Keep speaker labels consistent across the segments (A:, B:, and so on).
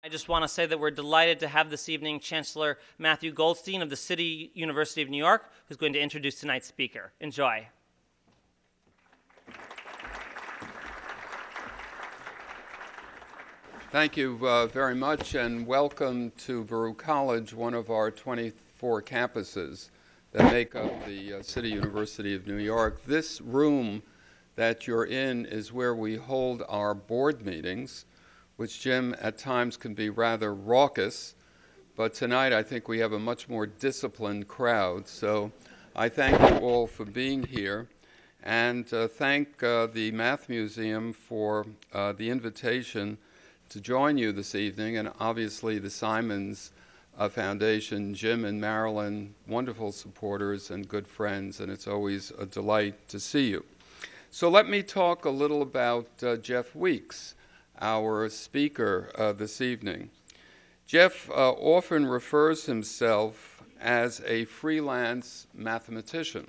A: I just want to say that we're delighted to have this evening Chancellor Matthew Goldstein of the City University of New York, who's going to introduce tonight's speaker. Enjoy.
B: Thank you very much, and welcome to Baruch College, one of our 24 campuses that make up the City University of New York. This room that you're in is where we hold our board meetings, which, Jim, at times can be rather raucous, but tonight I think we have a much more disciplined crowd. So I thank you all for being here, and thank the Math Museum for the invitation to join you this evening, and obviously the Simons Foundation, Jim and Marilyn, wonderful supporters and good friends, and it's always a delight to see you. So let me talk a little about Jeff Weeks, our speaker this evening. Jeff often refers himself as a freelance mathematician.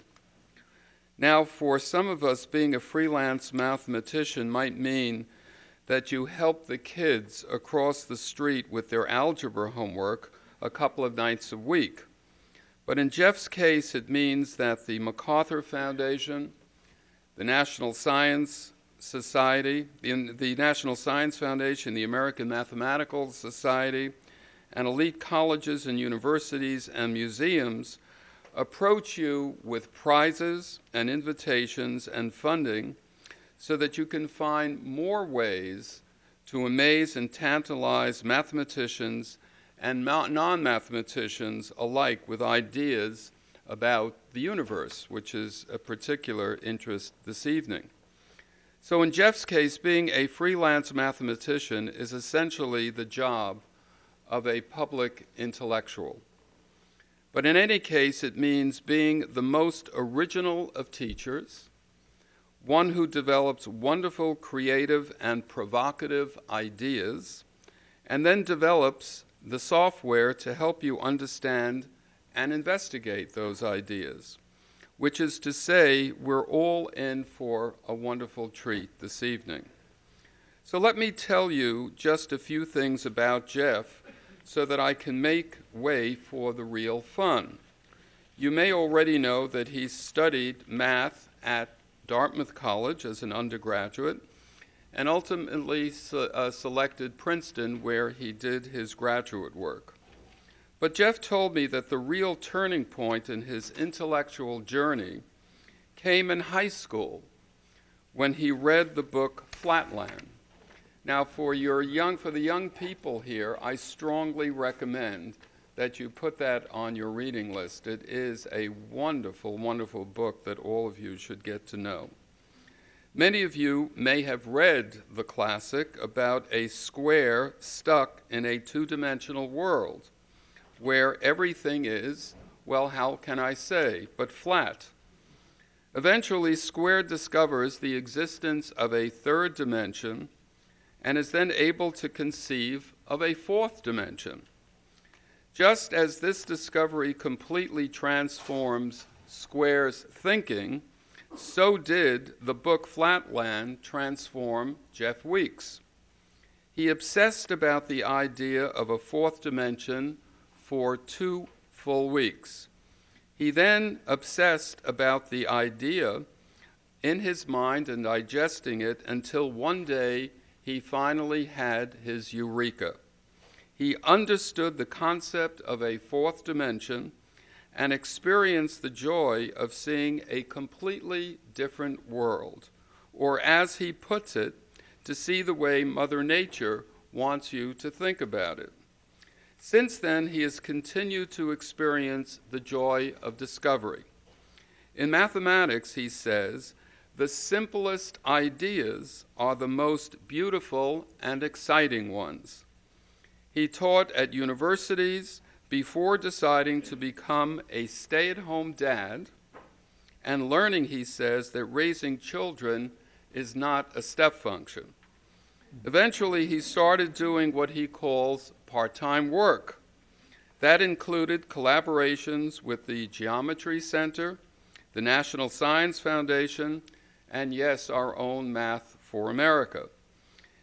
B: Now, for some of us, being a freelance mathematician might mean that you help the kids across the street with their algebra homework a couple of nights a week. But in Jeff's case, it means that the MacArthur Foundation, the National Science Society, the National Science Foundation, the American Mathematical Society, and elite colleges and universities and museums approach you with prizes and invitations and funding so that you can find more ways to amaze and tantalize mathematicians and non-mathematicians alike with ideas about the universe, which is a particular interest this evening. So in Jeff's case, being a freelance mathematician is essentially the job of a public intellectual. But in any case, it means being the most original of teachers, one who develops wonderful, creative, and provocative ideas, and then develops the software to help you understand and investigate those ideas, which is to say, we're all in for a wonderful treat this evening. So let me tell you just a few things about Jeff so that I can make way for the real fun. You may already know that he studied math at Dartmouth College as an undergraduate and ultimately selected Princeton, where he did his graduate work. But Jeff told me that the real turning point in his intellectual journey came in high school when he read the book Flatland. Now, for the young people here, I strongly recommend that you put that on your reading list. It is a wonderful, wonderful book that all of you should get to know. Many of you may have read the classic about a square stuck in a two-dimensional world, where everything is, well, how can I say, but flat. Eventually, Square discovers the existence of a third dimension and is then able to conceive of a fourth dimension. Just as this discovery completely transforms Square's thinking, so did the book Flatland transform Jeff Weeks. He obsessed about the idea of a fourth dimension for 2 full weeks. He then obsessed about the idea in his mind and digesting it until one day he finally had his eureka. He understood the concept of a fourth dimension and experienced the joy of seeing a completely different world, or as he puts it, to see the way Mother Nature wants you to think about it. Since then, he has continued to experience the joy of discovery. In mathematics, he says, the simplest ideas are the most beautiful and exciting ones. He taught at universities before deciding to become a stay-at-home dad and learning, he says, that raising children is not a step function. Eventually, he started doing what he calls part-time work. That included collaborations with the Geometry Center, the National Science Foundation, and yes, our own Math for America.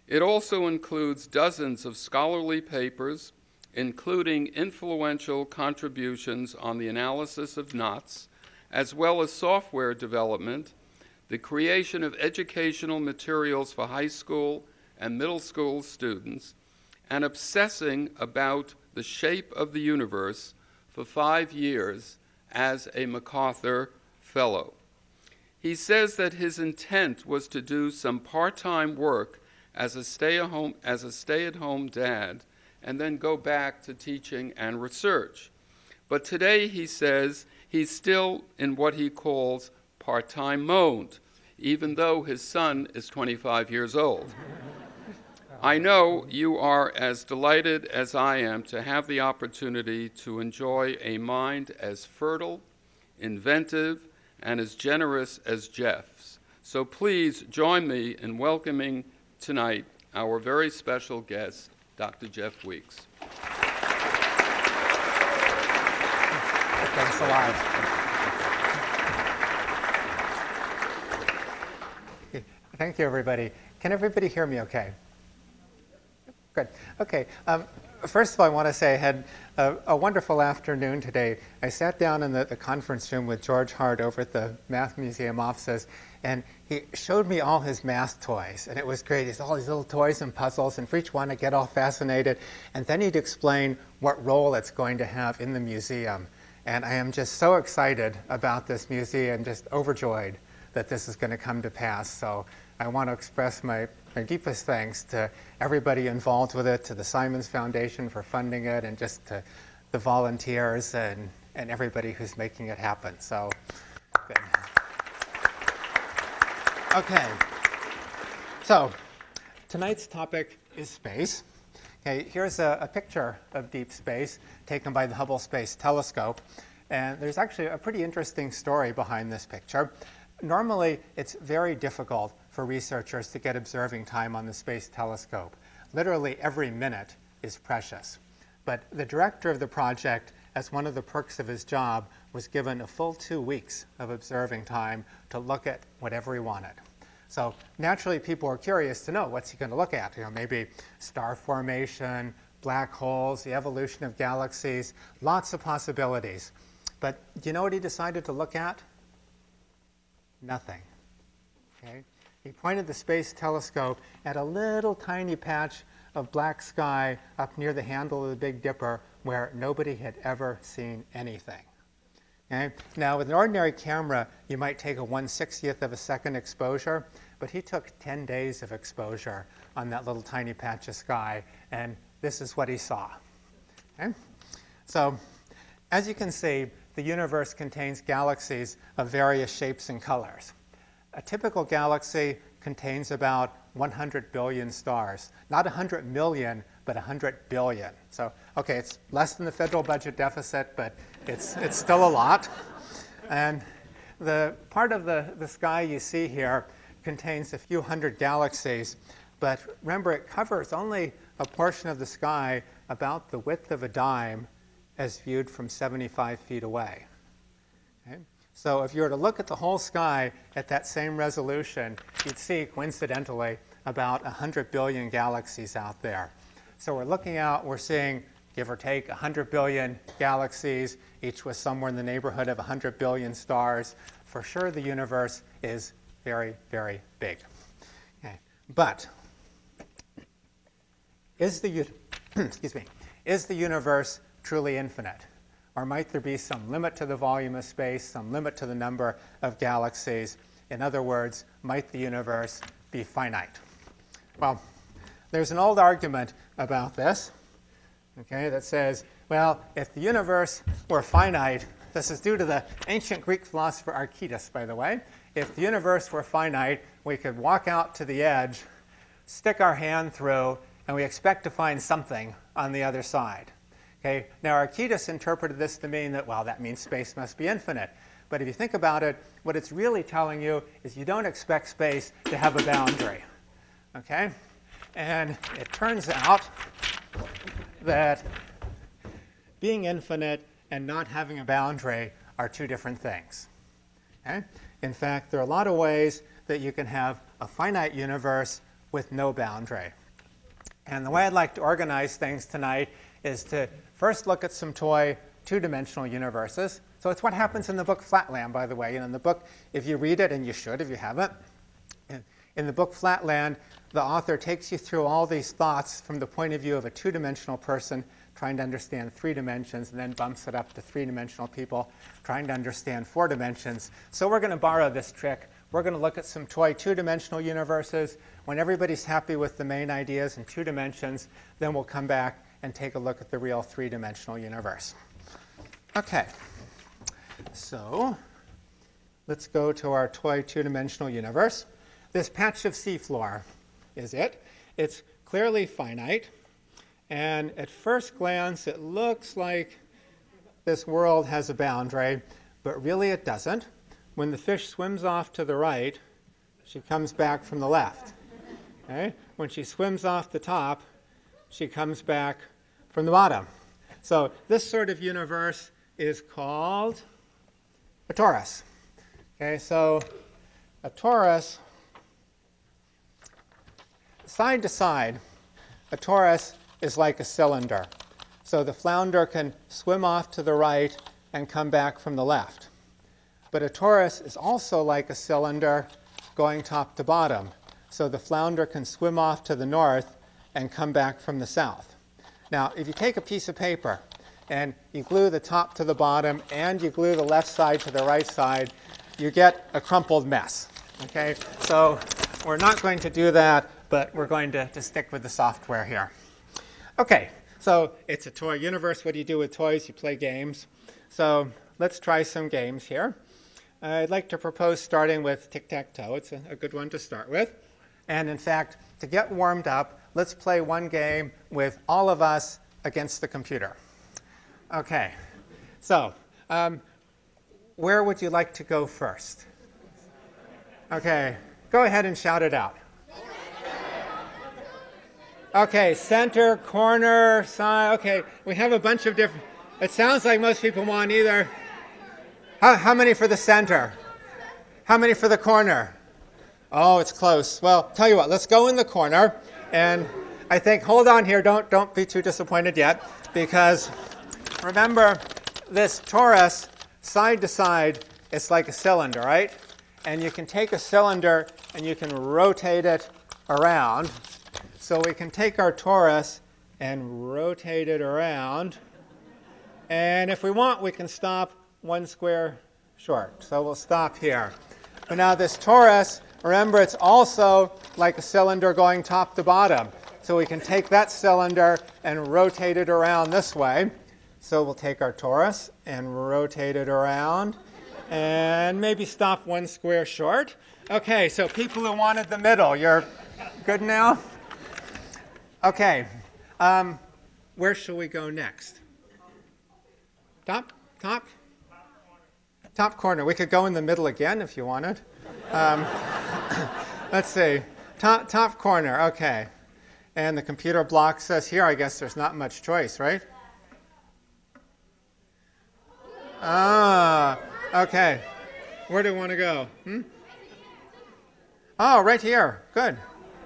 B: It also includes dozens of scholarly papers, including influential contributions on the analysis of knots, as well as software development, the creation of educational materials for high school and middle school students, and obsessing about the shape of the universe for 5 years as a MacArthur Fellow. He says that his intent was to do some part-time work as a stay-at-home dad and then go back to teaching and research. But today, he says, he's still in what he calls part-time mode, even though his son is 25 years old. I know you are as delighted as I am to have the opportunity to enjoy a mind as fertile, inventive, and as generous as Jeff's. So please join me in welcoming tonight our very special guest, Dr. Jeff Weeks.
C: Thanks a lot. Thank you, everybody. Can everybody hear me okay? Good. Okay. First of all, I want to say I had a wonderful afternoon today. I sat down in the conference room with George Hart over at the Math Museum offices, and he showed me all his math toys, and it was great. He's all these little toys and puzzles, and for each one I get all fascinated, and then he'd explain what role it's going to have in the museum. And I am just so excited about this museum, just overjoyed that this is going to come to pass. So I want to express my deepest thanks to everybody involved with it, to the Simons Foundation for funding it, and just to the volunteers and everybody who's making it happen. So, good. Okay. So, tonight's topic is space. Okay, here's a picture of deep space taken by the Hubble Space Telescope. And there's actually a pretty interesting story behind this picture. Normally, it's very difficult for researchers to get observing time on the Space Telescope. Literally every minute is precious. But the director of the project, as one of the perks of his job, was given a full 2 weeks of observing time to look at whatever he wanted. So naturally, people are curious to know, what's he going to look at? You know, maybe star formation, black holes, the evolution of galaxies, lots of possibilities. But do you know what he decided to look at? Nothing. Okay? He pointed the Space Telescope at a little tiny patch of black sky up near the handle of the Big Dipper where nobody had ever seen anything. Okay? Now, with an ordinary camera, you might take a 1/60th of a second exposure, but he took 10 days of exposure on that little tiny patch of sky, and this is what he saw. Okay? So, as you can see, the universe contains galaxies of various shapes and colors. A typical galaxy contains about 100 billion stars. Not 100 million, but 100 billion. So, okay, it's less than the federal budget deficit, but it's still a lot. And the part of the sky you see here contains a few hundred galaxies, but remember, it covers only a portion of the sky about the width of a dime as viewed from 75 feet away. Okay? So if you were to look at the whole sky at that same resolution, you'd see, coincidentally, about 100 billion galaxies out there. So we're seeing, give or take, 100 billion galaxies, each with somewhere in the neighborhood of 100 billion stars. For sure, the universe is very, very big. Okay. But is the universe truly infinite? Or might there be some limit to the volume of space, some limit to the number of galaxies? In other words, might the universe be finite? Well, there's an old argument about this, okay, that says, well, if the universe were finite, this is due to the ancient Greek philosopher Archytas, by the way. If the universe were finite, we could walk out to the edge, stick our hand through, and we expect to find something on the other side. Okay? Now, Archytas interpreted this to mean that, well, that means space must be infinite. But if you think about it, what it's really telling you is you don't expect space to have a boundary. Okay? And it turns out that being infinite and not having a boundary are two different things. Okay? In fact, there are a lot of ways that you can have a finite universe with no boundary. And the way I'd like to organize things tonight is to first look at some toy two-dimensional universes. So it's what happens in the book Flatland, by the way. And in the book, if you read it, and you should if you haven't, in the book Flatland, the author takes you through all these thoughts from the point of view of a two-dimensional person trying to understand 3 dimensions, and then bumps it up to 3-dimensional people trying to understand 4 dimensions. So we're going to borrow this trick. We're going to look at some toy two-dimensional universes. When everybody's happy with the main ideas in 2 dimensions, then we'll come back and take a look at the real 3-dimensional universe. OK. So let's go to our toy two-dimensional universe. This patch of seafloor is it. It's clearly finite. And at first glance, it looks like this world has a boundary, but really it doesn't. When the fish swims off to the right, she comes back from the left. Okay? When she swims off the top, she comes back from the bottom. So this sort of universe is called a torus. Okay, so a torus, side to side, a torus is like a cylinder. So the flounder can swim off to the right and come back from the left. But a torus is also like a cylinder going top to bottom. So the flounder can swim off to the north and come back from the south. Now, if you take a piece of paper and you glue the top to the bottom and you glue the left side to the right side, you get a crumpled mess. Okay? So we're not going to do that, but we're going to stick with the software here. OK, so it's a toy universe. What do you do with toys? You play games. So let's try some games here. I'd like to propose starting with tic-tac-toe. It's a good one to start with. And in fact, to get warmed up, let's play one game with all of us against the computer. OK, so where would you like to go first? OK, go ahead and shout it out. OK, center, corner, side. OK, we have a bunch of different. It sounds like most people want either. How many for the center? How many for the corner? Oh, it's close. Well, tell you what, let's go in the corner. And I think, hold on here, don't be too disappointed yet, because remember, this torus, side to side, it's like a cylinder, right? And you can take a cylinder and you can rotate it around. So we can take our torus and rotate it around. And if we want, we can stop 1 square short. So we'll stop here. But now this torus, remember, it's also like a cylinder going top to bottom. So we can take that cylinder and rotate it around this way. So we'll take our torus and rotate it around and maybe stop 1 square short. OK, so people who wanted the middle, you're good now? OK, where shall we go next? Top? Top? Top corner. We could go in the middle again if you wanted. Let's see. Top corner. OK. And the computer blocks us here. I guess there's not much choice, right? Ah, OK. Where do you want to go? Oh, right here. Good.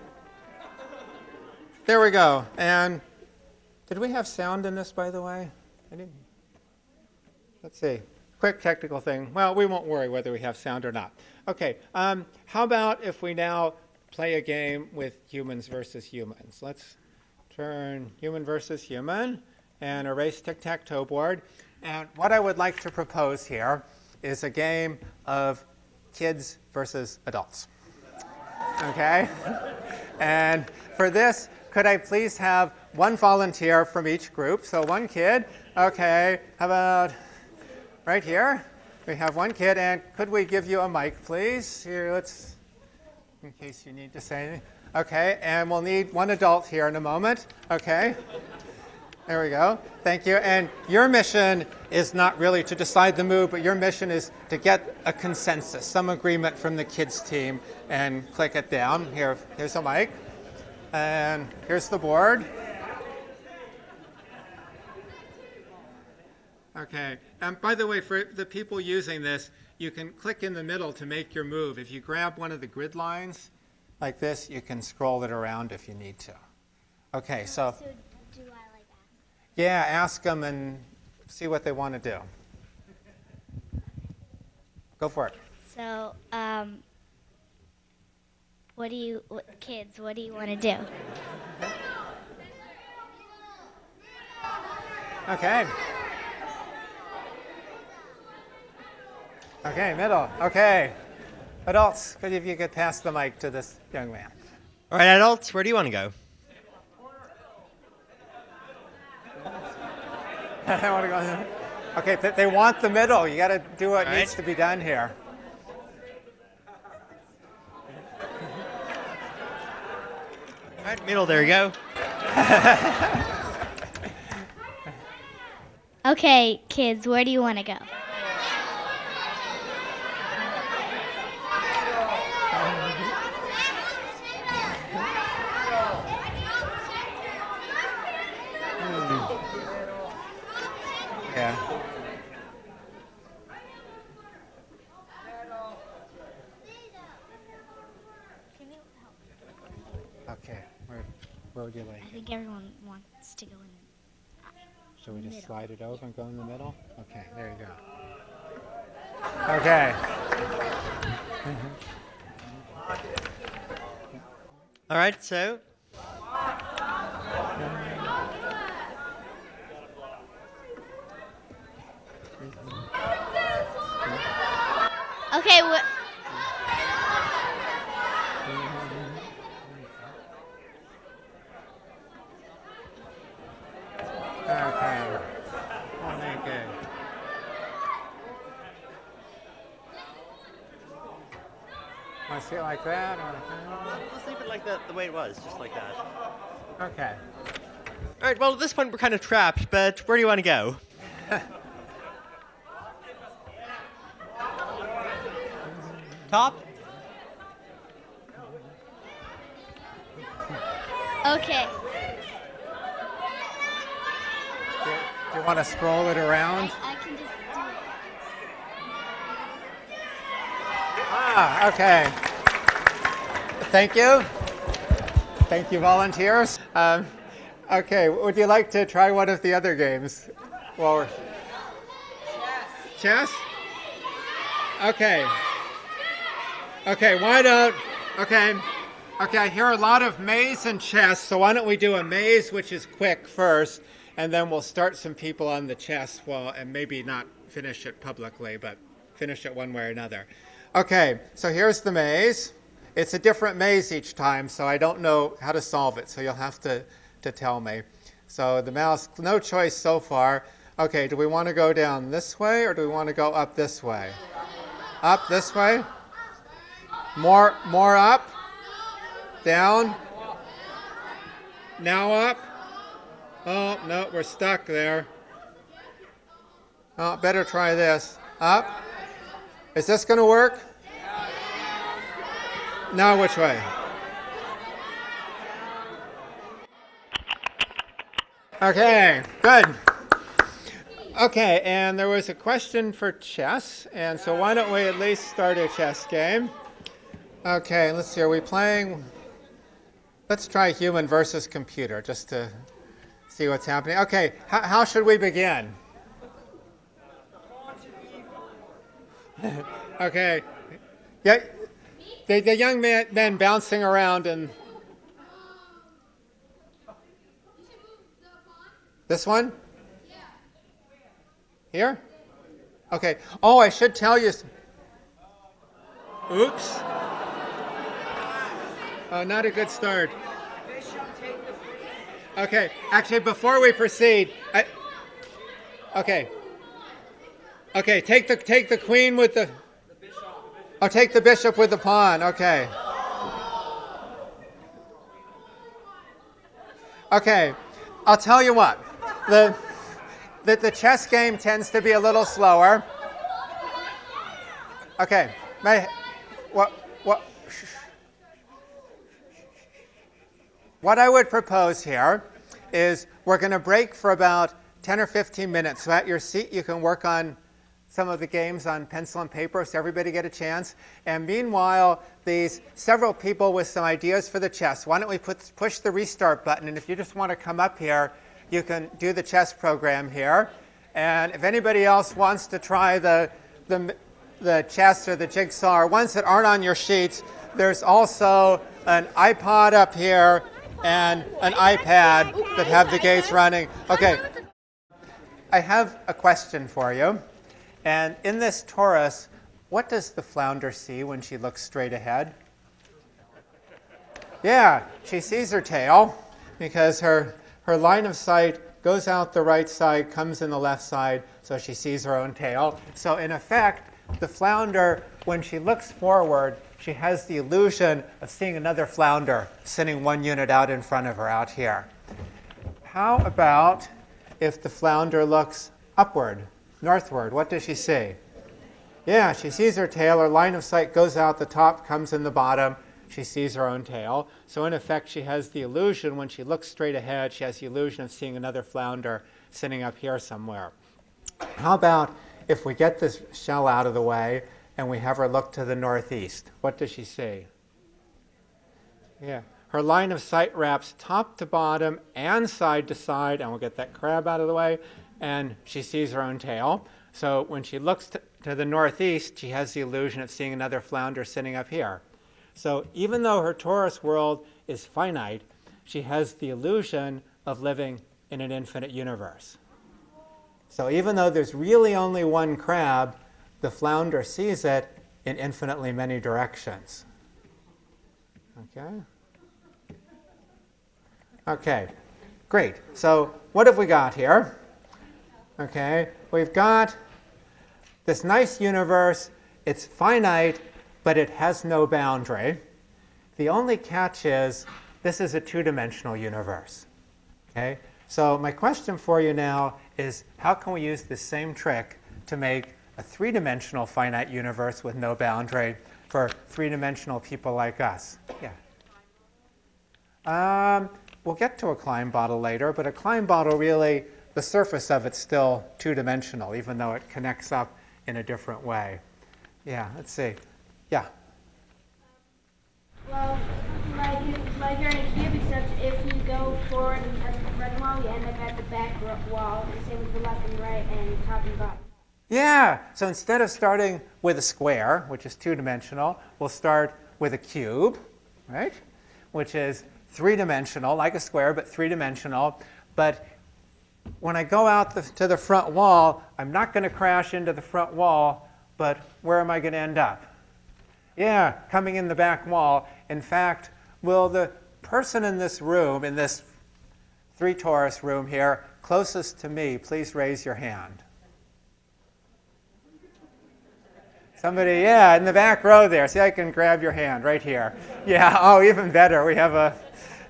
C: There we go. And did we have sound in this, by the way? I didn't. Let's see. Quick technical thing. Well, we won't worry whether we have sound or not. OK. How about if we now play a game with humans versus humans? Let's turn human versus human and erase tic-tac-toe board. And what I would like to propose here is a game of kids versus adults. OK? And for this, could I please have one volunteer from each group? So 1 kid. OK. How about right here? We have 1 kid. And could we give you a mic, please? Here, let's, in case you need to say anything. OK. And we'll need 1 adult here in a moment. OK. There we go. Thank you. And your mission is not really to decide the move, but your mission is to get a consensus, some agreement from the kids team, and click it down. Here's a mic. And here's the board. OK. And by the way, for the people using this, you can click in the middle to make your move. If you grab one of the grid lines, like this. You can scroll it around if you need to. Okay, so
D: So do I like ask?
C: yeah, ask them and see what they want to do. Go for it.
D: So, kids, what do you want to do?
C: Okay. Okay, middle. Okay. Adults, could if you could pass the mic to this young man.
E: All right, adults, where do you want to go?
C: I want to go there. Okay, they want the middle. You got to do what
E: All
C: needs
E: right.
C: to be done here.
E: All right, middle, there you go.
D: Okay, kids, where do you want to go?
C: Yeah.
D: Can you help?
C: Okay. Where would you like?
D: I think everyone wants to go in.
C: Should we just
D: Middle.
C: slide it over and go in the middle? Okay, there you go. Okay.
E: All right, so
D: Okay,
C: Okay. Okay. Want to see it like that? Or like that?
E: let's leave it like the way it was, just like that.
C: Okay.
E: All right, well, at this point, we're kind of trapped, but where do you want to go? Top?
D: okay.
C: Do you want to scroll it around?
D: I can just do it.
C: Ah, okay. Thank you. Thank you, volunteers. Okay, would you like to try one of the other games? Well, chess. Okay. Okay, why don't, okay, I hear a lot of maze and chess, so why don't we do a maze, which is quick first, and then we'll start some people on the chess, and maybe not finish it publicly, but finish it one way or another. Okay, so here's the maze. It's a different maze each time, so I don't know how to solve it, so you'll have to tell me. So the mouse, no choice so far. Okay, do we want to go down this way, or do we want to go up this way? Up this way? More up? Down? Now up? Oh, no, we're stuck there. Oh, better try this. Up? Is this going to work? Now which way? Okay, good. Okay, and there was a question for chess, and so why don't we at least start a chess game? Okay, let's see, are we playing? Let's try human versus computer, just to see what's happening. Okay, how should we begin? Okay, yeah, the young man bouncing around and this one? Here? Okay. Oh, I should tell you. Oops. Oh, not a good start. Okay. Actually, before we proceed, okay. Okay. Take the queen with the. Oh, take the bishop with the pawn. Okay. Okay. I'll tell you what. The chess game tends to be a little slower. Okay. What I would propose here is we're going to break for about 10 or 15 minutes. So at your seat, you can work on some of the games on pencil and paper so everybody get a chance. And meanwhile, these several people with some ideas for the chess. Why don't we push the restart button? And if you just want to come up here, you can do the chess program here. And if anybody else wants to try the chess or the jigsaw, or ones that aren't on your sheets, there's also an iPod up here and an iPad that have the games running. Okay, I have a question for you. And in this torus, what does the flounder see when she looks straight ahead? Yeah, she sees her tail because her line of sight goes out the right side, comes in the left side, so she sees her own tail. So in effect, the flounder, when she looks forward, she has the illusion of seeing another flounder sitting 1 unit out in front of her out here. How about if the flounder looks upward, northward? What does she see? Yeah, she sees her tail. Her line of sight goes out the top, comes in the bottom. She sees her own tail. So in effect, she has the illusion, when she looks straight ahead, she has the illusion of seeing another flounder sitting up here somewhere. How about if we get this shell out of the way and we have her look to the northeast? What does she see? Yeah, her line of sight wraps top to bottom and side to side, and we'll get that crab out of the way, and she sees her own tail. So when she looks to the northeast, she has the illusion of seeing another flounder sitting up here. So even though her torus world is finite, she has the illusion of living in an infinite universe. So even though there's really only one crab, the flounder sees it in infinitely many directions. Okay? Okay, great. So what have we got here? Okay, we've got this nice universe. It's finite, but it has no boundary. The only catch is this is a two-dimensional universe. Okay? So my question for you now is, how can we use this same trick to make a three-dimensional finite universe with no boundary for three-dimensional people like us? Yeah. We'll get to a Klein bottle later, but a Klein bottle really, the surface of it's still two-dimensional, even though it connects up in a different way. Yeah, let's see. Yeah.
F: Well, like you're in a cube, except if you go forward and touch the front wall, you end up at the back wall, and same with the left and right and top and bottom.
C: Yeah, so instead of starting with a square, which is two-dimensional, we'll start with a cube, right? Which is three-dimensional, like a square, but three-dimensional. But when I go out to the front wall, I'm not going to crash into the front wall, but where am I going to end up? Yeah, coming in the back wall. In fact, will the person in this room, in this 3 torus room here, closest to me, please raise your hand. Somebody, yeah, in the back row there. See, I can grab your hand right here. Yeah, oh, even better. We have a...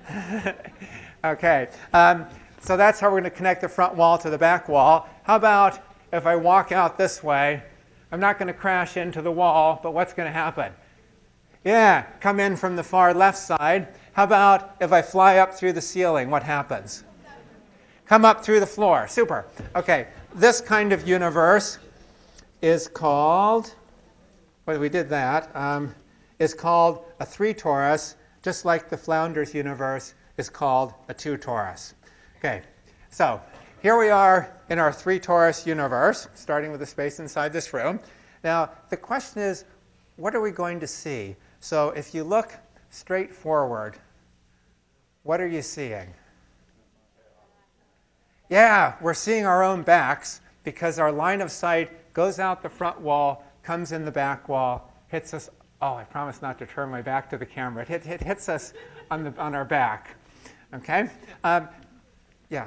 C: Okay. So that's how we're going to connect the front wall to the back wall. How about if I walk out this way? I'm not going to crash into the wall, but what's going to happen? Yeah, come in from the far left side. How about if I fly up through the ceiling? What happens? Come up through the floor. Super. Okay, this kind of universe is called, well, we did that, is called a 3 torus, just like the flounder's universe is called a 2 torus. Okay, so here we are in our 3 torus universe, starting with the space inside this room. Now, the question is, what are we going to see? So if you look straight forward, what are you seeing? Yeah, we're seeing our own backs because our line of sight goes out the front wall, comes in the back wall, hits us. Oh, I promise not to turn my back to the camera. It hits us on our back. Okay? Yeah.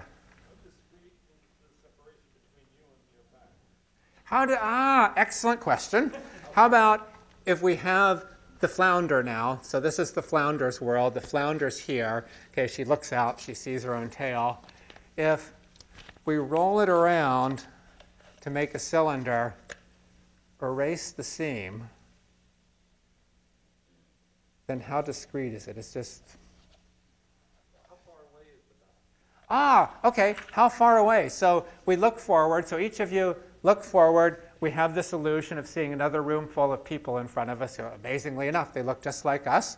C: Excellent question. How about if we have the flounder now? So this is the flounder's world. The flounder's here. Okay, she looks out. She sees her own tail. If we roll it around to make a cylinder, erase the seam, then how discrete is it? It's just... How far away is the dot? Okay. How far away? So we look forward. So each of you look forward. we have this illusion of seeing another room full of people in front of us. So amazingly enough, they look just like us.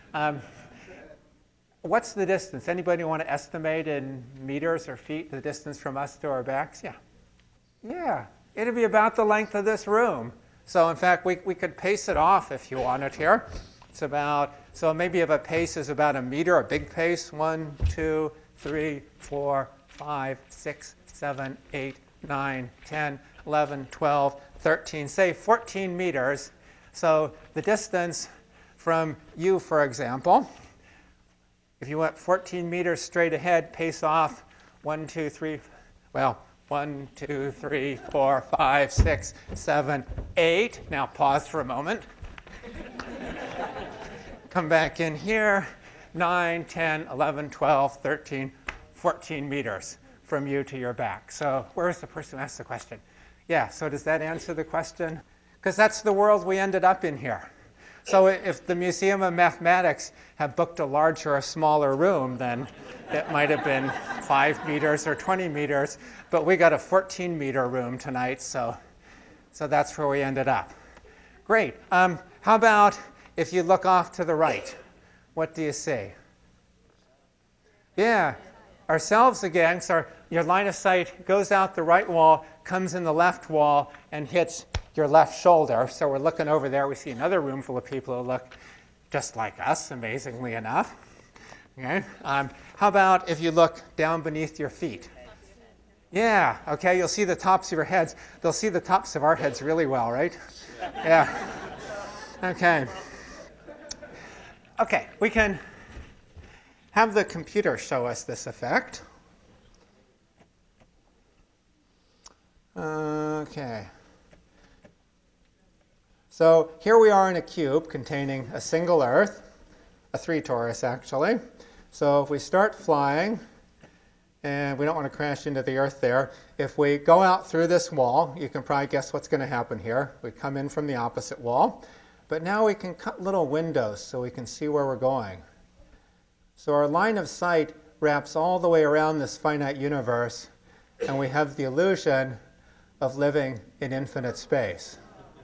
C: What's the distance? Anybody want to estimate in meters or feet the distance from us to our backs? Yeah. Yeah, it'd be about the length of this room. So in fact, we could pace it off if you wanted here. It's about, so maybe if a pace is about a meter, a big pace, 1, 2, 3, 4, 5, 6, 7, 8, 9, 10, 11, 12, 13, say 14 meters. So the distance from you, for example, if you went 14 meters straight ahead, pace off 1, 2, 3, well, 1, 2, 3, 4, 5, 6, 7, 8. Now pause for a moment. Come back in here, 9, 10, 11, 12, 13, 14 meters from you to your back. So where's the person who asked the question? Yeah, so does that answer the question? Because that's the world we ended up in here. So if the Museum of Mathematics had booked a larger or smaller room, then it might have been 5 meters or 20 meters. But we got a 14-meter room tonight, so that's where we ended up. Great. How about if you look off to the right? What do you see? Yeah, ourselves again. So your line of sight goes out the right wall, comes in the left wall, and hits your left shoulder. So we're looking over there. We see another room full of people who look just like us, amazingly enough. Okay. How about if you look down beneath your feet? Yeah, okay, you'll see the tops of your heads. They'll see the tops of our heads really well, right? Yeah. Okay. Okay, we can have the computer show us this effect. Okay. So here we are in a cube containing a single Earth, a 3 torus actually. So if we start flying, and we don't want to crash into the Earth there, if we go out through this wall, you can probably guess what's going to happen here. We come in from the opposite wall. But now we can cut little windows so we can see where we're going. So our line of sight wraps all the way around this finite universe, and we have the illusion of living in infinite space.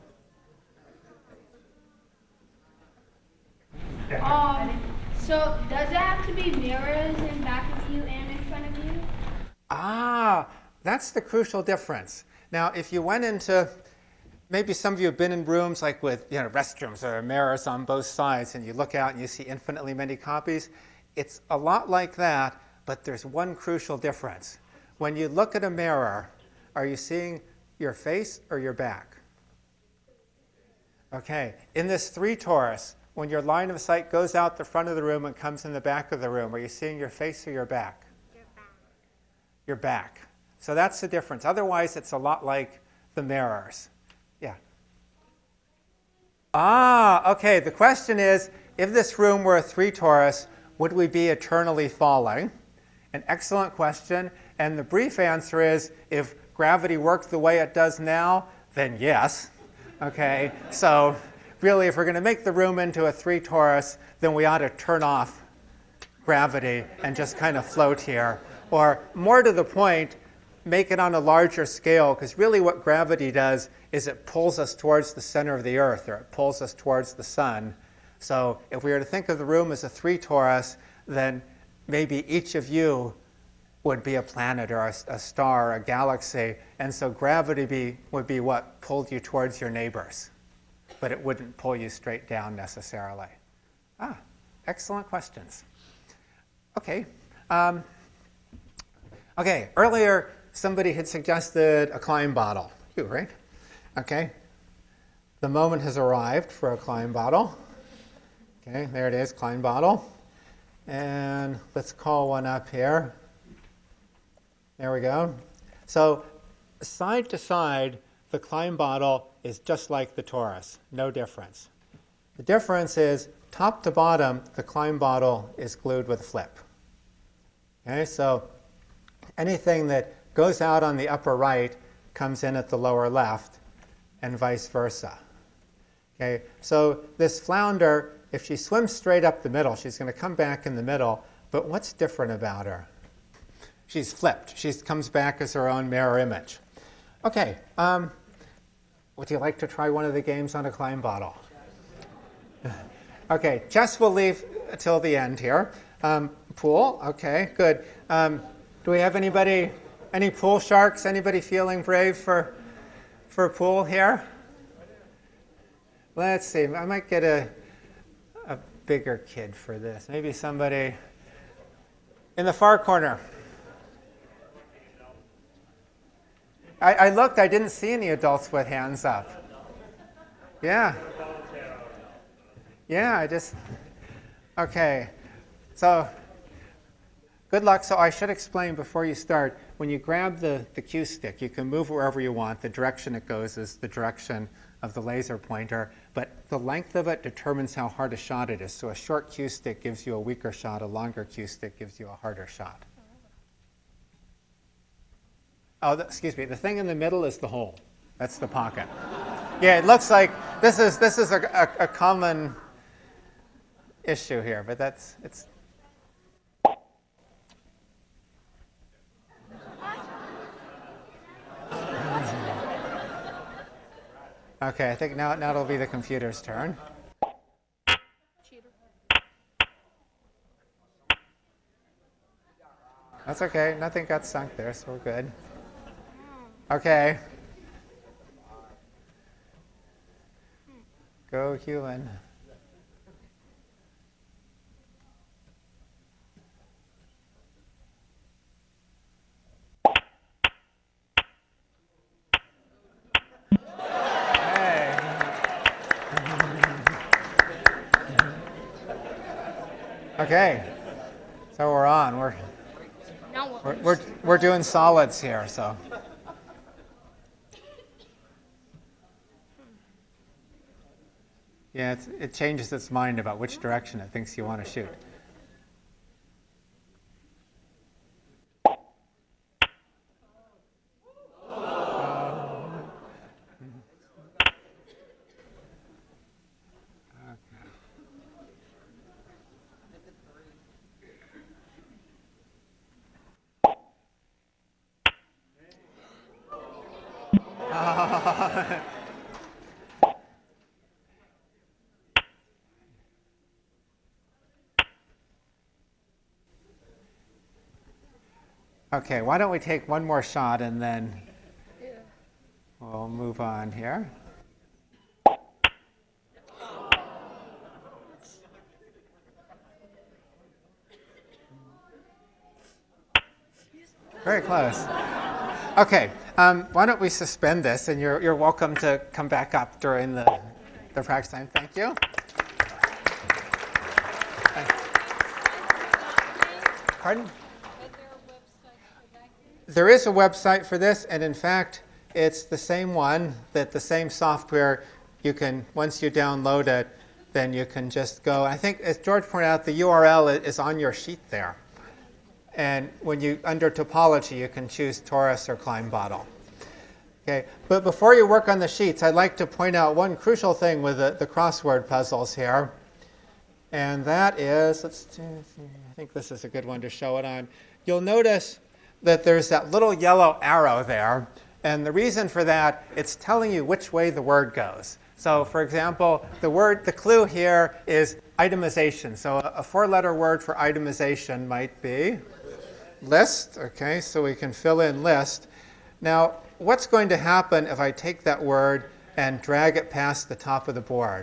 F: So does it have to be mirrors in back of you and in front of you?
C: Ah, that's the crucial difference. Now, if you went into, maybe some of you have been in rooms like with restrooms or mirrors on both sides, and you look out and you see infinitely many copies. It's a lot like that, but there's one crucial difference. When you look at a mirror, are you seeing your face or your back? Okay, in this 3 torus, when your line of sight goes out the front of the room and comes in the back of the room, are you seeing your face or your back?
D: Your back.
C: Your back. So that's the difference. Otherwise, it's a lot like the mirrors. Yeah. Ah, okay. The question is, if this room were a 3 torus, would we be eternally falling? An excellent question. And the brief answer is, if gravity worked the way it does now, then yes. Okay. So really, if we're going to make the room into a 3 torus, then we ought to turn off gravity and just kind of float here. Or more to the point, make it on a larger scale, because really what gravity does is it pulls us towards the center of the Earth, or it pulls us towards the sun. So if we were to think of the room as a 3 torus, then maybe each of you would be a planet or a star or a galaxy. And so gravity would be what pulled you towards your neighbors. But it wouldn't pull you straight down necessarily. Ah, excellent questions. Okay. Okay, earlier somebody had suggested a Klein bottle. You, right? Okay. The moment has arrived for a Klein bottle. Okay, there it is, Klein bottle. And let's call one up here. There we go. So side to side, the Klein bottle is just like the torus, no difference. The difference is top to bottom, the Klein bottle is glued with a flip. Okay, so anything that goes out on the upper right comes in at the lower left, and vice versa. Okay, so this flounder, if she swims straight up the middle, she's going to come back in the middle, but what's different about her? She's flipped. She comes back as her own mirror image. Okay, would you like to try one of the games on a Klein bottle? Okay, chess we'll leave till the end here. Pool, okay, good. Do we have anybody, any pool sharks? Anybody feeling brave for pool here? Let's see, I might get a bigger kid for this. Maybe somebody in the far corner. I looked, I didn't see any adults with hands up. Yeah. Yeah, okay. So, good luck. So I should explain before you start, when you grab the cue stick, you can move wherever you want. The direction it goes is the direction of the laser pointer, but the length of it determines how hard a shot it is. So a short cue stick gives you a weaker shot, a longer cue stick gives you a harder shot. Oh, excuse me, the thing in the middle is the hole. That's the pocket. Yeah, it looks like this is a common issue here, but it's. Okay, I think now it'll be the computer's turn. That's okay, nothing got sunk there, so we're good. Okay. Go, Hewlin. Okay, so we're on. We're doing solids here, so. Yeah, it changes its mind about which direction it thinks you want to shoot. Okay, why don't we take one more shot and then we'll move on here. Very close. Okay, why don't we suspend this, and you're welcome to come back up during the practice time. Thank you. Pardon? There is a website for this, and in fact, it's the same one, that the same software you can, once you download it, then you can just go. I think, as George pointed out, the URL is on your sheet there. And when you, under topology, you can choose torus or Klein bottle. Okay, but before you work on the sheets, I'd like to point out one crucial thing with the crossword puzzles here. And that is, I think this is a good one to show it on. You'll notice that there's that little yellow arrow there. And the reason for that, it's telling you which way the word goes. So for example, the clue here is itemization. So a four-letter word for itemization might be list. Okay, so we can fill in list. Now, what's going to happen if I take that word and drag it past the top of the board?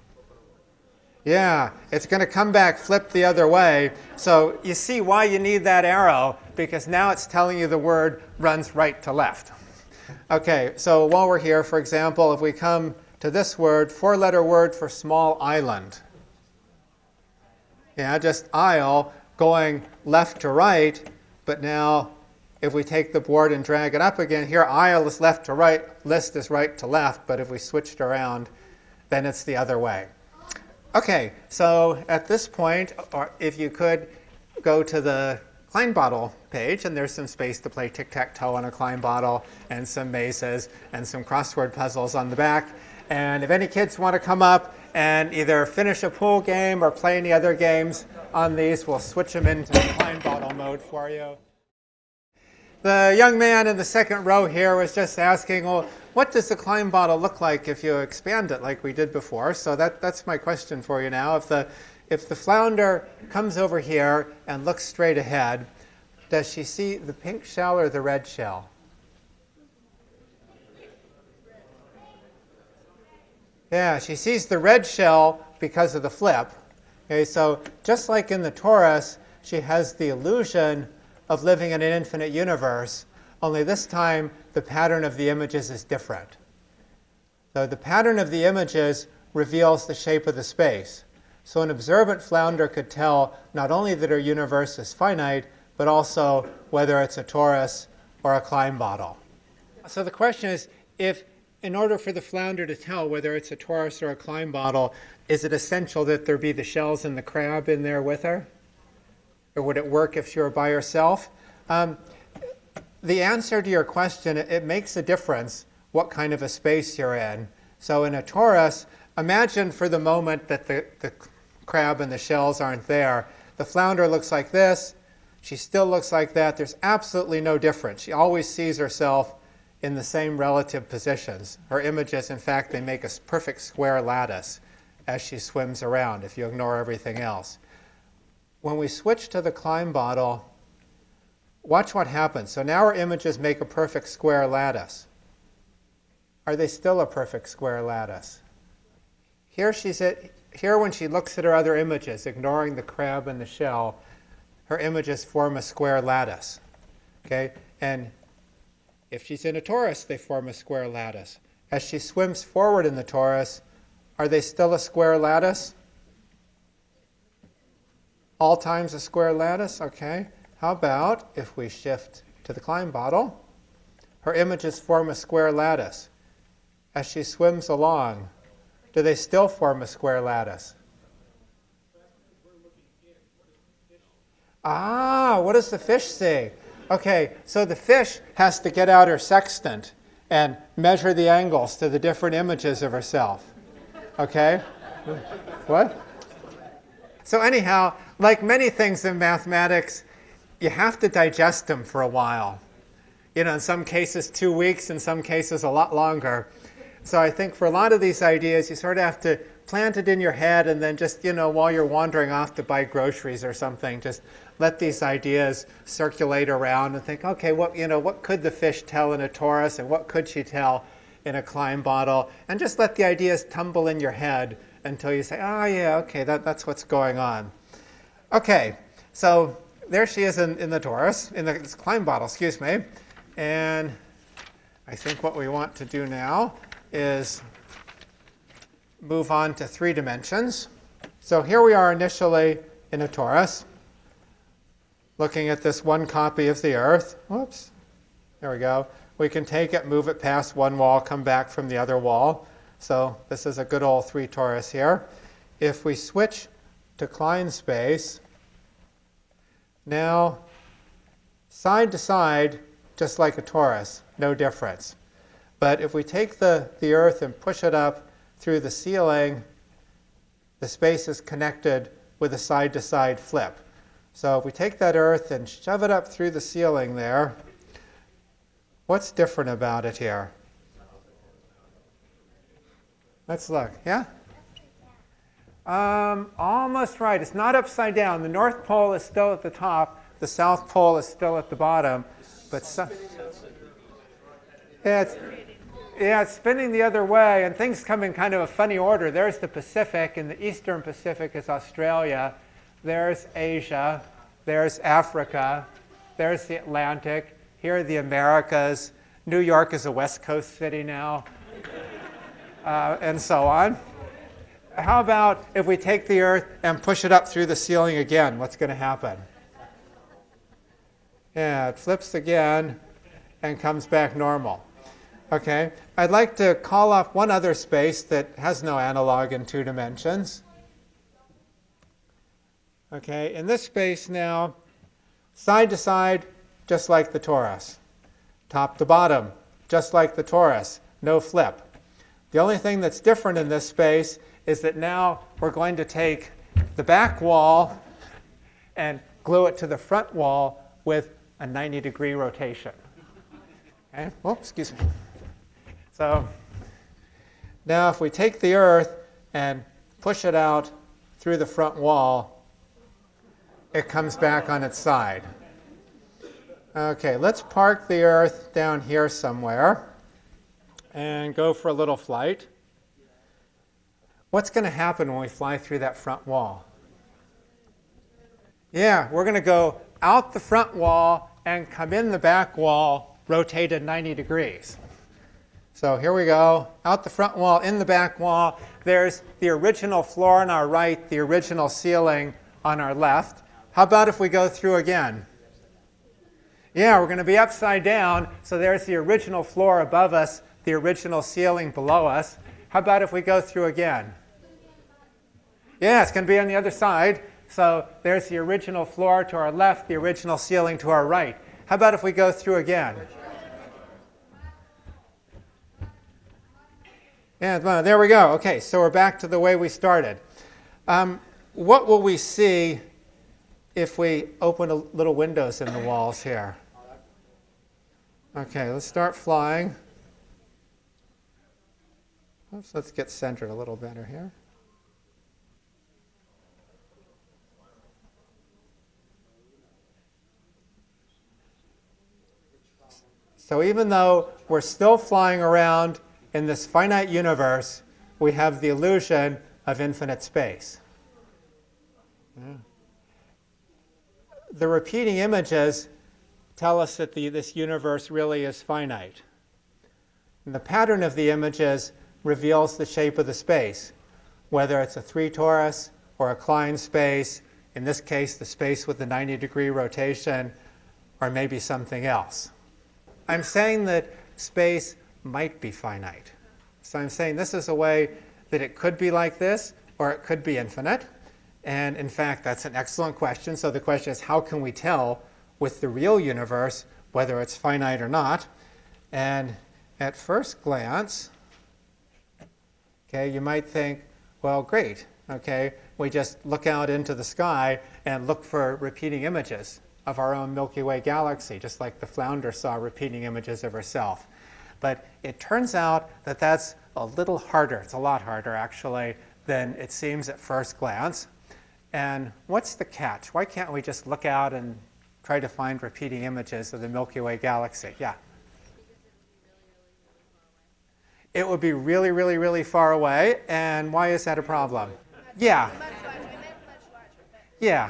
C: Yeah, it's going to come back flipped the other way. So you see why you need that arrow, because now it's telling you the word runs right to left. Okay, so while we're here, for example, if we come to this word, four-letter word for small island. Yeah, just isle going left to right, but now if we take the board and drag it up again, here isle is left to right, list is right to left, but if we switched around, then it's the other way. Okay, so at this point, or if you could go to the Klein bottle page, and there's some space to play tic-tac-toe on a Klein bottle, and some mazes, and some crossword puzzles on the back. And if any kids want to come up and either finish a pool game or play any other games on these, we'll switch them into Klein bottle mode for you. The young man in the second row here was just asking, well, what does the Klein bottle look like if you expand it like we did before? So that's my question for you now. If the flounder comes over here and looks straight ahead, does she see the pink shell or the red shell? Yeah, she sees the red shell because of the flip. Okay, so just like in the torus, she has the illusion of living in an infinite universe, only this time the pattern of the images is different. So the pattern of the images reveals the shape of the space. So an observant flounder could tell not only that her universe is finite, but also whether it's a torus or a Klein bottle. So the question is, if in order for the flounder to tell whether it's a torus or a Klein bottle, is it essential that there be the shells and the crab in there with her? Or would it work if she were by herself? The answer to your question, it makes a difference what kind of a space you're in. So in a torus, imagine for the moment that the crab and the shells aren't there. The flounder looks like this. She still looks like that. There's absolutely no difference. She always sees herself in the same relative positions. Her images, in fact, they make a perfect square lattice as she swims around if you ignore everything else. When we switch to the Klein bottle, watch what happens. So now our images make a perfect square lattice. Are they still a perfect square lattice? Here when she looks at her other images, ignoring the crab and the shell, her images form a square lattice. Okay? And if she's in a torus, they form a square lattice. As she swims forward in the torus, are they still a square lattice? All times a square lattice? Okay. How about if we shift to the Klein bottle? Her images form a square lattice. As she swims along, do they still form a square lattice? Ah, what does the fish see? Okay, so the fish has to get out her sextant and measure the angles to the different images of herself. Okay? What? So anyhow, like many things in mathematics, you have to digest them for a while. You know, in some cases 2 weeks, in some cases a lot longer. So I think for a lot of these ideas, you sort of have to plant it in your head and then just, you know, while you're wandering off to buy groceries or something, just let these ideas circulate around and think, okay, what could the fish tell in a torus and what could she tell in a Klein bottle? And just let the ideas tumble in your head until you say, oh yeah, okay, that's what's going on. Okay, so there she is in the torus, in the Klein bottle, excuse me. And I think what we want to do now is move on to 3 dimensions. So here we are initially in a torus, looking at this one copy of the Earth. Whoops. There we go. We can take it, move it past one wall, come back from the other wall. So this is a good old 3 torus here. If we switch to Klein space, now side to side, just like a torus, no difference. But if we take the Earth and push it up through the ceiling, the space is connected with a side-to-side flip. So if we take that Earth and shove it up through the ceiling there, what's different about it here? Let's look. Yeah? Almost right. It's not upside down. The North Pole is still at the top. The South Pole is still at the bottom. But it's spinning the other way, and things come in kind of a funny order. There's the Pacific, and the Eastern Pacific is Australia. There's Asia. There's Africa. There's the Atlantic. Here are the Americas. New York is a West Coast city now, and so on. How about if we take the Earth and push it up through the ceiling again? What's going to happen? Yeah, it flips again and comes back normal. Okay, I'd like to call off one other space that has no analog in 2 dimensions. Okay, in this space now, side to side, just like the torus. Top to bottom, just like the torus, no flip. The only thing that's different in this space is that now we're going to take the back wall and glue it to the front wall with a 90-degree rotation. Okay, oh, excuse me. So now if we take the Earth and push it out through the front wall, it comes back on its side. Okay, let's park the Earth down here somewhere and go for a little flight. What's going to happen when we fly through that front wall? Yeah, we're going to go out the front wall and come in the back wall, rotated 90 degrees. So here we go, out the front wall, in the back wall. There's the original floor on our right, the original ceiling on our left. How about if we go through again? Yeah, we're going to be upside down, so there's the original floor above us, the original ceiling below us. How about if we go through again? Yeah, it's going to be on the other side. So there's the original floor to our left, the original ceiling to our right. How about if we go through again? Yeah, well, there we go. OK, so we're back to the way we started. What will we see if we open little windows in the walls here? OK, let's start flying. Oops, let's get centered a little better here. So even though we're still flying around in this finite universe, we have the illusion of infinite space. Yeah. The repeating images tell us that this universe really is finite. And the pattern of the images reveals the shape of the space, whether it's a 3 torus or a Klein space, in this case the space with the 90-degree rotation, or maybe something else. I'm saying that space might be finite. So I'm saying this is a way that it could be like this, or it could be infinite. And in fact, that's an excellent question. So the question is, how can we tell with the real universe whether it's finite or not? And at first glance, okay, you might think, well, great. Okay, we just look out into the sky and look for repeating images of our own Milky Way galaxy, just like the flounder saw repeating images of herself. But it turns out that that's a little harder. It's a lot harder, actually, than it seems at first glance. And what's the catch? Why can't we just look out and try to find repeating images of the Milky Way galaxy? Yeah? It would be really, really, really far away. And why is that a problem? Yeah. Yeah.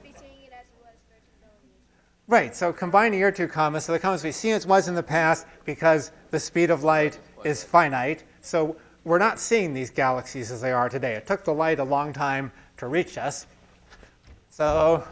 C: Right, so combining your two comments, so the comments we've seen as was in the past because the speed of light is finite. So we're not seeing these galaxies as they are today. It took the light a long time to reach us. So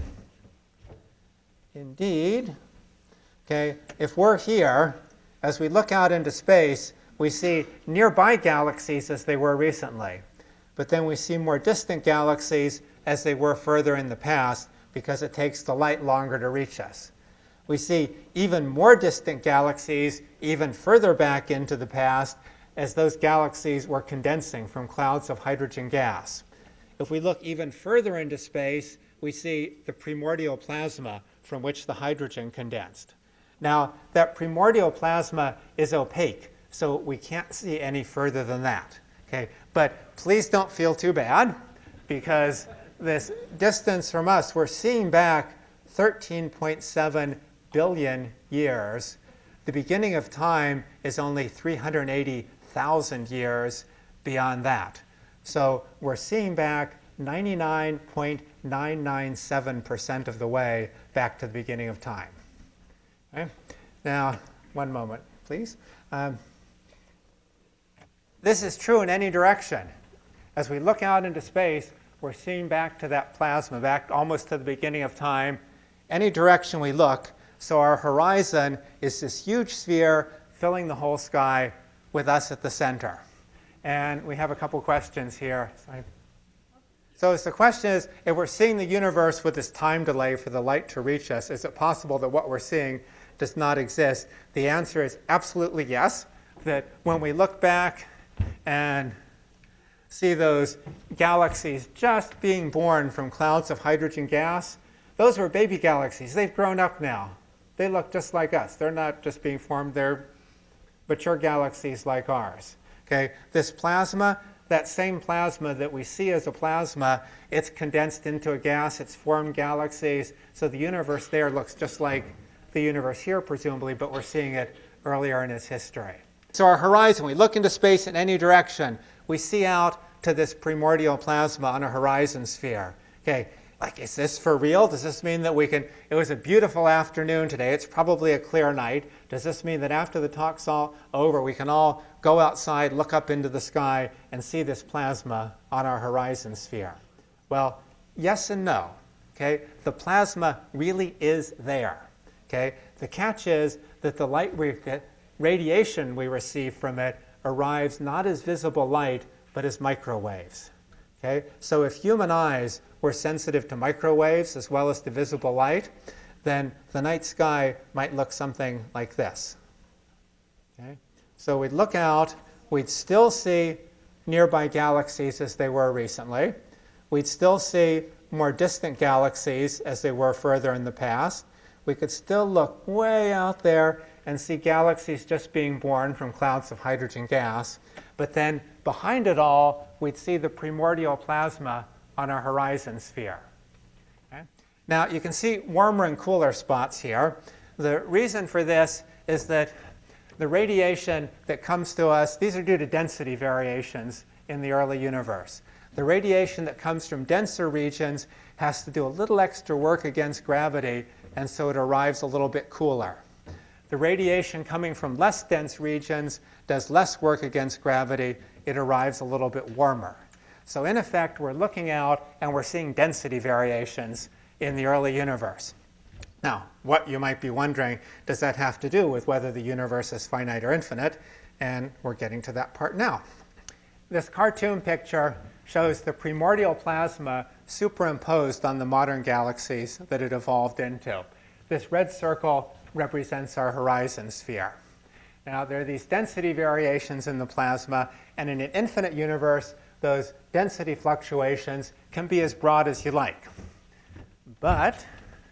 C: indeed, okay, if we're here, as we look out into space, we see nearby galaxies as they were recently. But then we see more distant galaxies as they were further in the past, because it takes the light longer to reach us. We see even more distant galaxies even further back into the past as those galaxies were condensing from clouds of hydrogen gas. If we look even further into space, we see the primordial plasma from which the hydrogen condensed. Now, that primordial plasma is opaque, so we can't see any further than that. Okay? But please don't feel too bad, because this distance from us, we're seeing back 13.7 billion years. The beginning of time is only 380,000 years beyond that. So we're seeing back 99.997% of the way back to the beginning of time. Okay? Now, one moment, please. This is true in any direction. As we look out into space, we're seeing back to that plasma, back almost to the beginning of time, any direction we look. So our horizon is this huge sphere filling the whole sky with us at the center. And we have a couple questions here. So the question is, if we're seeing the universe with this time delay for the light to reach us, is it possible that what we're seeing does not exist? The answer is absolutely yes, that when we look back and see those galaxies just being born from clouds of hydrogen gas, those were baby galaxies. They've grown up now. They look just like us. They're not just being formed. They're mature galaxies like ours. Okay? This plasma, that same plasma that we see as a plasma, it's condensed into a gas, it's formed galaxies. So the universe there looks just like the universe here, presumably, but we're seeing it earlier in its history. So our horizon, we look into space in any direction. We see out to this primordial plasma on a horizon sphere. Okay, like, is this for real? Does this mean that we can, it was a beautiful afternoon today, it's probably a clear night. Does this mean that after the talk's all over, we can all go outside, look up into the sky, and see this plasma on our horizon sphere? Well, yes and no. Okay, the plasma really is there. Okay, the catch is that the light radiation we receive from it arrives not as visible light, but as microwaves. Okay? So if human eyes were sensitive to microwaves as well as to visible light, then the night sky might look something like this. Okay? So we'd look out, we'd still see nearby galaxies as they were recently. We'd still see more distant galaxies as they were further in the past. We could still look way out there and see galaxies just being born from clouds of hydrogen gas. But then behind it all, we'd see the primordial plasma on our horizon sphere. Okay? Now, you can see warmer and cooler spots here. The reason for this is that the radiation that comes to us, these are due to density variations in the early universe. The radiation that comes from denser regions has to do a little extra work against gravity, and so it arrives a little bit cooler. The radiation coming from less dense regions does less work against gravity. It arrives a little bit warmer. So in effect, we're looking out and we're seeing density variations in the early universe. Now, what you might be wondering, does that have to do with whether the universe is finite or infinite? And we're getting to that part now. This cartoon picture shows the primordial plasma superimposed on the modern galaxies that it evolved into. This red circle represents our horizon sphere. Now, there are these density variations in the plasma, and in an infinite universe, those density fluctuations can be as broad as you like. But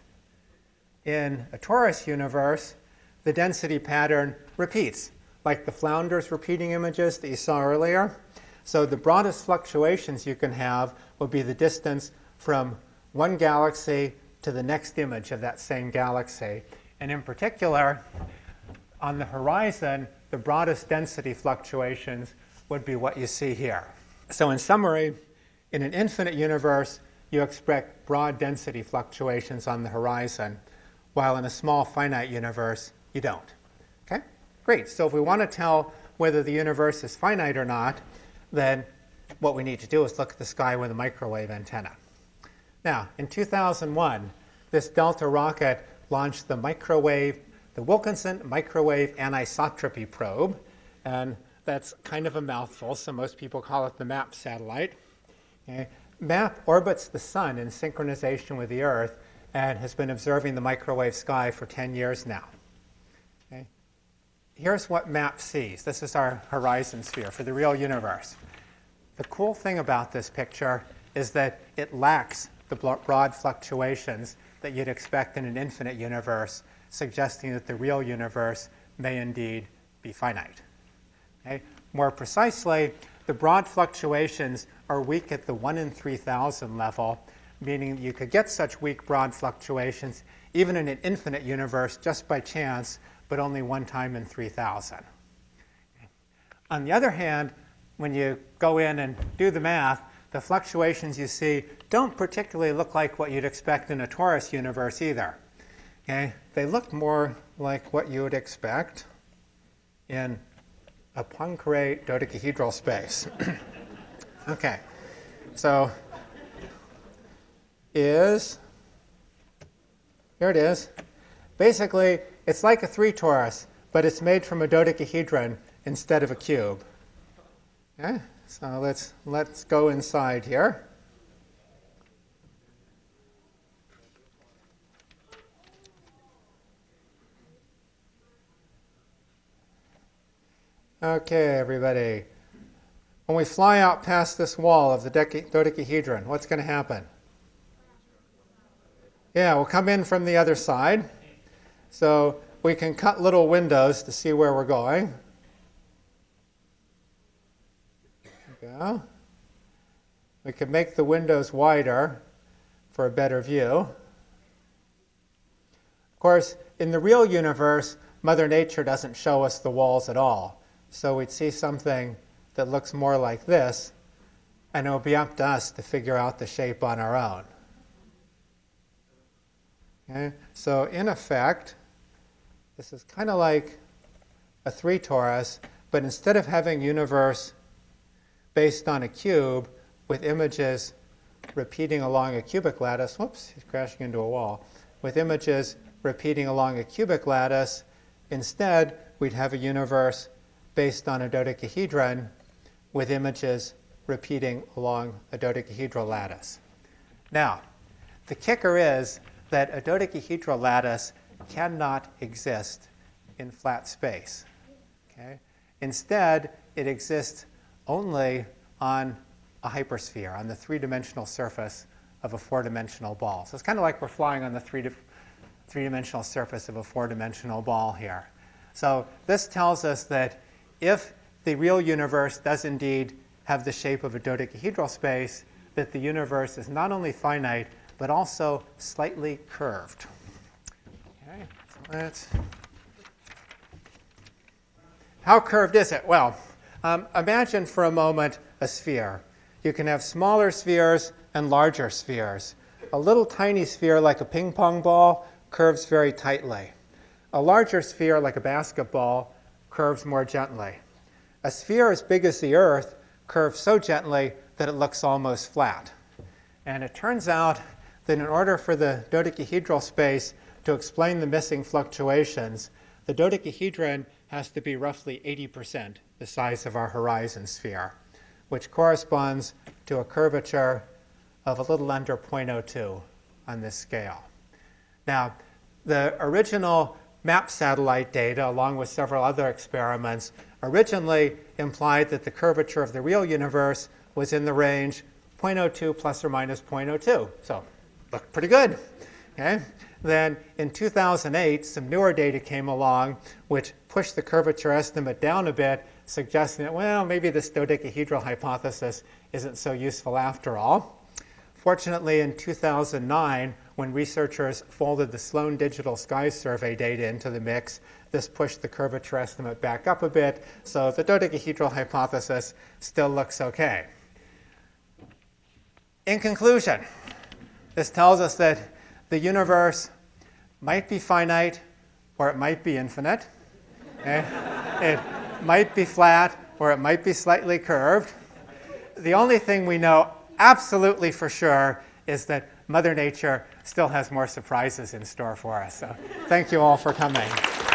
C: in a torus universe, the density pattern repeats, like the flounders repeating images that you saw earlier. So the broadest fluctuations you can have would be the distance from one galaxy to the next image of that same galaxy. And in particular, on the horizon, the broadest density fluctuations would be what you see here. So in summary, in an infinite universe, you expect broad density fluctuations on the horizon, while in a small finite universe, you don't. Okay? Great. So if we want to tell whether the universe is finite or not, then what we need to do is look at the sky with a microwave antenna. Now, in 2001, this Delta rocket launched the Wilkinson Microwave Anisotropy Probe. And that's kind of a mouthful, so most people call it the MAP satellite. Okay. MAP orbits the sun in synchronization with the Earth and has been observing the microwave sky for 10 years now. Okay. Here's what MAP sees. This is our horizon sphere for the real universe. The cool thing about this picture is that it lacks the broad fluctuations that you'd expect in an infinite universe, suggesting that the real universe may indeed be finite. Okay? More precisely, the broad fluctuations are weak at the 1 in 3,000 level, meaning you could get such weak broad fluctuations even in an infinite universe just by chance, but only one time in 3,000. Okay. On the other hand, when you go in and do the math, the fluctuations you see don't particularly look like what you'd expect in a torus universe either. Okay? They look more like what you would expect in a Poincare dodecahedral space. Okay, so here it is. Basically, it's like a 3 torus, but it's made from a dodecahedron instead of a cube. Okay? So let's go inside here. Okay, everybody. When we fly out past this wall of the dodecahedron, what's going to happen? Yeah, we'll come in from the other side. So we can cut little windows to see where we're going. go. We can make the windows wider for a better view. Of course, in the real universe, Mother Nature doesn't show us the walls at all. So we'd see something that looks more like this, and it will be up to us to figure out the shape on our own. Okay? So in effect, this is kind of like a 3 torus, but instead of having universe based on a cube with images repeating along a cubic lattice, whoops, he's crashing into a wall, with images repeating along a cubic lattice, instead we'd have a universe based on a dodecahedron with images repeating along a dodecahedral lattice. Now, the kicker is that a dodecahedral lattice cannot exist in flat space. Okay? Instead, it exists only on a hypersphere, on the 3-dimensional surface of a 4-dimensional ball. So it's kind of like we're flying on the 3-dimensional surface of a 4-dimensional ball here. So this tells us that if the real universe does indeed have the shape of a dodecahedral space, that the universe is not only finite, but also slightly curved. Okay, so how curved is it? Well, imagine for a moment a sphere. You can have smaller spheres and larger spheres. A little tiny sphere like a ping pong ball curves very tightly. A larger sphere like a basketball curves more gently. A sphere as big as the Earth curves so gently that it looks almost flat. And it turns out that in order for the dodecahedral space to explain the missing fluctuations, the dodecahedron has to be roughly 80% the size of our horizon sphere, which corresponds to a curvature of a little under 0.02 on this scale. Now, the original map satellite data, along with several other experiments, originally implied that the curvature of the real universe was in the range 0.02 plus or minus 0.02. So, looked pretty good. Okay? Then in 2008, some newer data came along which pushed the curvature estimate down a bit, suggesting that, well, maybe this dodecahedral hypothesis isn't so useful after all. Fortunately, in 2009, when researchers folded the Sloan Digital Sky Survey data into the mix, this pushed the curvature estimate back up a bit, so the dodecahedral hypothesis still looks okay. In conclusion, this tells us that the universe might be finite or it might be infinite. Okay? It might be flat or it might be slightly curved. The only thing we know absolutely for sure is that Mother Nature still has more surprises in store for us. So thank you all for coming.